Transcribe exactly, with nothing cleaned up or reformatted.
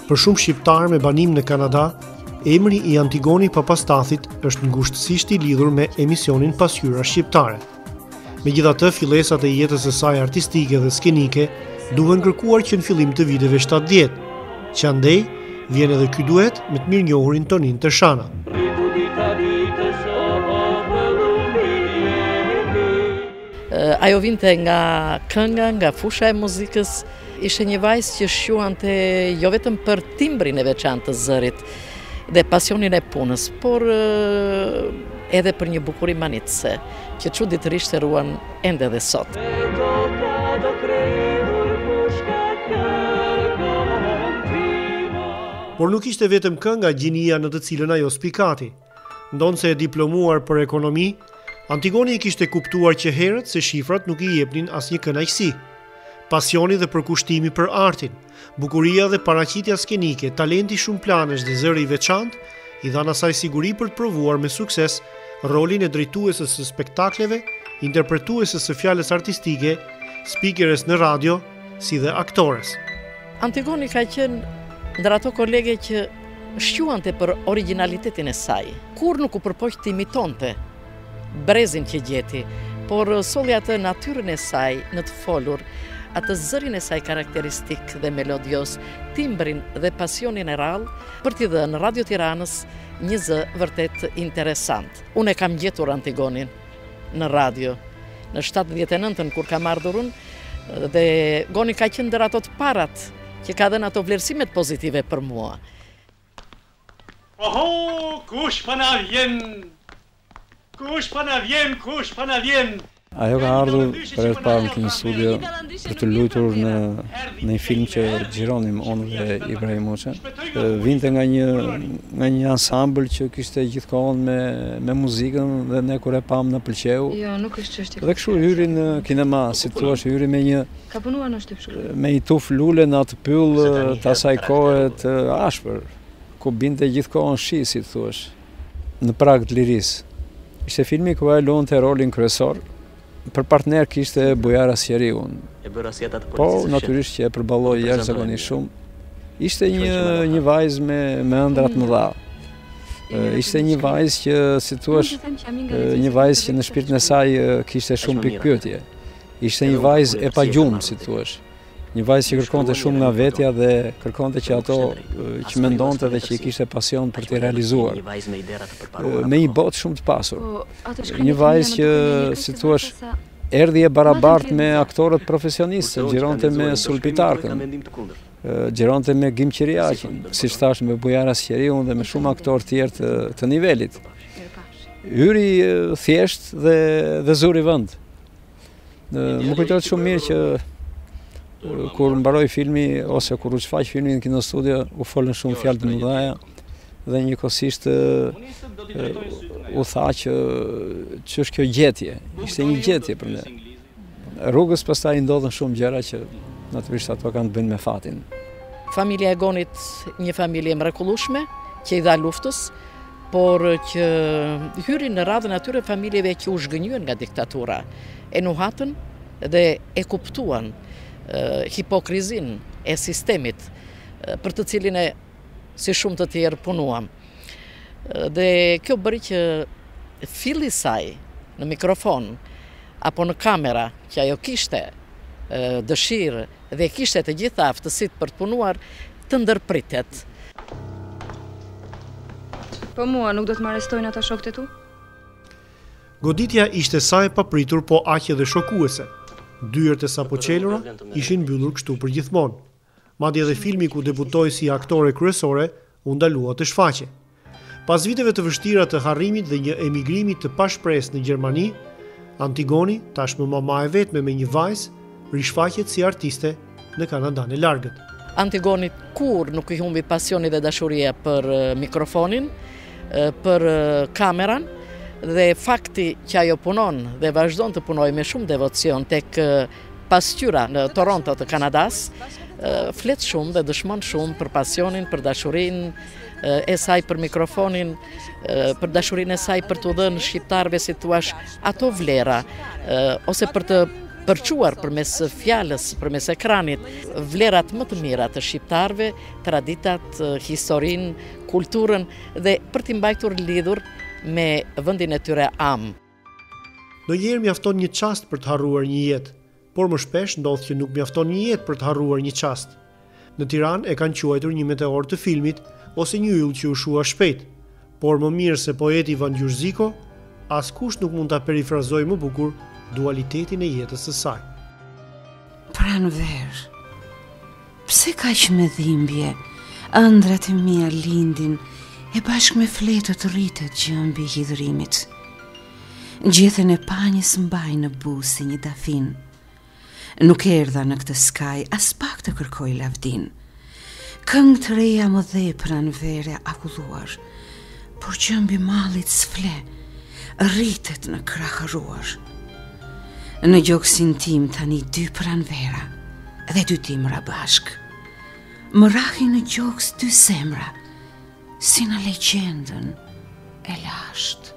Për shumë shqiptarë me banim në Kanada, emri i Antigoni Papastathit është ngushtësisht i lidhur me emisionin Pasqyra shqiptare. Megjithatë, fillesat e jetës së saj artistike dhe skenike duhen kërkuar që në fillim të viteve shtatëdhjetë, që andej vjen edhe ky duet me të mirënjohurin Tonin Tërshana. Ajo vinte nga kënga, nga fusha e muzikës, ishte një vajzë që shquante jo vetëm për timbrin e veçantë të zërit dhe pasionin e punës, por edhe për një bukuri manitëse, që çuditërisht e ruan ende dhe sot. Por nuk ishte vetëm kënga gjinia në të cilën ajo spikati. Ndonse e diplomuar për ekonomi, Antigoni i kishte kuptuar që herët se shifrat nuk i jepnin asnjë kënaqësi. Pasioni dhe përkushtimi për artin, bukuria dhe paraqitja skenike, talenti shumë planesh dhe zëri i veçantë i dhan asaj siguri për të provuar me sukses rolin e drejtuesës së spektakleve, interpretuesës së fjalës artistike, spikeres në radio, si dhe aktores. Antigoni ka qenë ndër ato kolege që shquante për originalitetin e saj. Kur nuk u përpoq të imitonte brezin që gjeti, por solli atë natyrën e saj në të folur, atë zërin e saj karakteristik dhe melodios, timbrin dhe pasionin e rrallë, për t'i dhënë Radio Tiranës një zë vërtet interesant. Unë e kam gjetur Antigonin në radio, në shtatëdhjetë e nëntën kur kam ardhur unë, dhe Goni ka qenë ndër ato të parat që ka dhënë ato vlerësimet pozitive për mua. Oho, kush pa na vjen? Kush pa na vjen, kush pa na vjen? Ajo ka ardhur për herë të parë në Kino Studio për të luajtur në në një film që xhironim unë dhe Ibrahim Muçe. Vinte nga një nga një ansambël që kishte gjithkohon me me muzikën dhe ne kur e pam na pëlqeu. Jo, nuk është çështje. Dhe kështu hyri në kinema, si thua, hyri me një Ka punuar në shtypshkëllë. Me një tuf lule në atë pyll të asaj kohe të ashpër, ku binte gjithkohon shi, si thua, në prag të lirisë. Ishte filmi ku ai luante rolin kryesor. Për partner kishte Bujara Sqeriun. Po, natyrisht që e përballoi jashtëzakonisht shumë. Ishte një një vajzë me me ëndra të mëdha. Ishte një vajzë që, si thua, një vajzë që në shpirtin e saj kishte shumë pikë pyetje. Ishte një vajzë e pagjumë, si thua. Një vajzë që kërkonte shumë nga vetja dhe kërkonte që ato që mendonte dhe që i kishte pasion për t'i realizuar. Me një botë shumë të pasur. Një vajzë që, si thua, erdhi e barabartë me aktorët profesionistë, xhironte me Sulpitarkën, xhironte me Gim Qiriaqin, siç thash, me Bujara Sqeriun dhe me shumë aktorë tjerë të, të nivelit. Hyri thjesht dhe dhe zuri vend. Më kujtohet shumë mirë që kur mbaroi filmi ose kur u shfaq filmi në Kino Studio, u folën shumë fjalë të mëdha dhe njëkohësisht u tha që ç'është kjo gjetje. Ishte një gjetje për ne. Rrugës pastaj ndodhen shumë gjëra që natyrisht ato kanë të bëjnë me fatin. Familja e Gonit një familje mrekullueshme që i dha luftës, por që hyri në radhën atyre familjeve që u zhgënjyen nga diktatura, e nuhatën dhe e kuptuan hipokrizin e sistemit për të cilin e si shumë të tjerë punuam. Dhe kjo bëri që filli saj në mikrofon apo në kamera që ajo kishte dëshirë dhe kishte të gjitha aftësitë për të punuar të ndërpritet. Po mua nuk do të më arrestojnë ata shokët e tu? Goditja ishte sa e papritur, po aq edhe shokuese. Dyert e sapo qelura ishin mbyllur kështu për gjithmonë. Madje edhe filmi ku debutoi si aktore kryesore u ndalua të shfaqe. Pas viteve të vështira të harrimit dhe një emigrimi të pashpresë në Gjermani, Antigoni, tashmë mama e vetme me një vajzë, rishfaqet si artiste në Kanadan e largët. Antigoni kur nuk i humbi pasioni dhe dashuria për mikrofonin, për kameran, dhe fakti që ajo punon dhe vazhdon të punoj me shumë devocion tek Pasqyra në Toronto të Kanadas, flet shumë dhe dëshmon shumë për pasionin, për dashurinë e saj për mikrofonin, për dashurinë e saj për të dhënë shqiptarëve, si thua, ato vlera, ose për të përquar përmes fjalës, përmes ekranit, vlerat më të mira të shqiptarëve, traditat, historinë, kulturën dhe për t'i mbajtur lidhur me vendin e tyre am. Ndonjëherë mjafton një çast për të harruar një jetë, por më shpesh ndodh që nuk mjafton një jetë për të harruar një çast. Në Tiranë e kanë quajtur një meteor të filmit ose një yll që u shua shpejt, por më mirë se poeti Ivan Gjurxiko, askush nuk mund ta perifrazojë më bukur dualitetin e jetës së saj. Pranver, pse kaq me dhimbje, ëndrat e mia lindin e bashkë me fletët rritet gjëmbi i hidhrimit. Gjethen e panjës mbaj në buzë si një dafin. Nuk erdha në këtë skaj as pak të kërkoj lavdin. Këngë të reja më dhe pranvere akulluar, por gjëmbi mallit s'fle, rritet në krahëruar. Në gjoksin tim tani dy pranvera dhe dy timra bashk. Më rahi në gjoks dy semra, si në legjendën e lashtë.